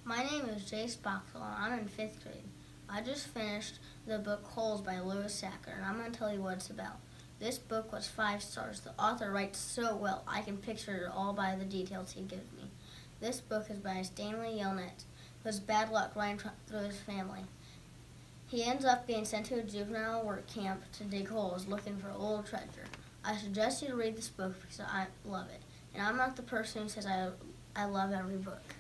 My name is Jace Boxall, and I'm in 5th grade. I just finished the book Holes by Louis Sachar, and I'm going to tell you what it's about. This book was 5 stars. The author writes so well, I can picture it all by the details he gives me. This book is by Stanley Yelnats, who has bad luck running through his family. He ends up being sent to a juvenile work camp to dig holes looking for old treasure. I suggest you to read this book because I love it. And I'm not the person who says I love every book.